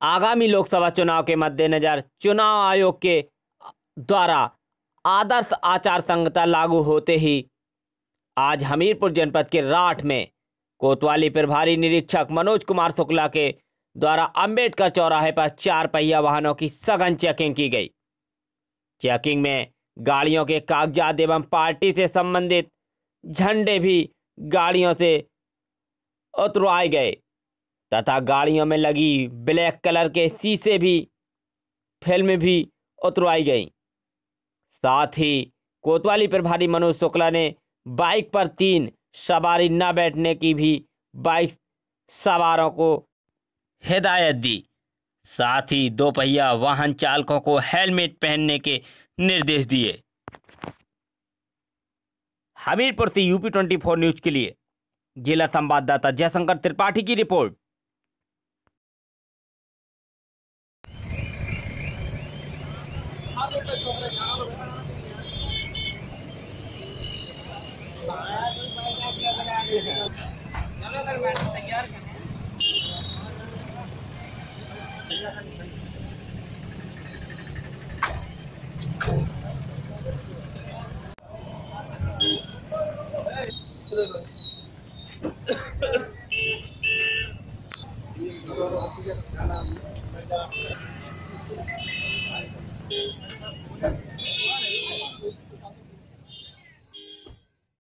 आगामी लोकसभा चुनाव के मद्देनजर चुनाव आयोग के द्वारा आदर्श आचार संहिता लागू होते ही आज हमीरपुर जनपद के राठ में कोतवाली प्रभारी निरीक्षक मनोज कुमार शुक्ला के द्वारा अंबेडकर चौराहे पर 4 पहिया वाहनों की सघन चेकिंग की गई। चेकिंग में गाड़ियों के कागजात एवं पार्टी से संबंधित झंडे भी गाड़ियों से उतरवाए गए तथा गाड़ियों में लगी ब्लैक कलर के शीशे भी फिल्म भी उतरवाई गई। साथ ही कोतवाली प्रभारी मनोज शुक्ला ने बाइक पर 3 सवारी न बैठने की भी बाइक सवारों को हिदायत दी। साथ ही 2 पहिया वाहन चालकों को हेलमेट पहनने के निर्देश दिए। हमीरपुर से यूपी 24 न्यूज के लिए जिला संवाददाता जयशंकर त्रिपाठी की रिपोर्ट।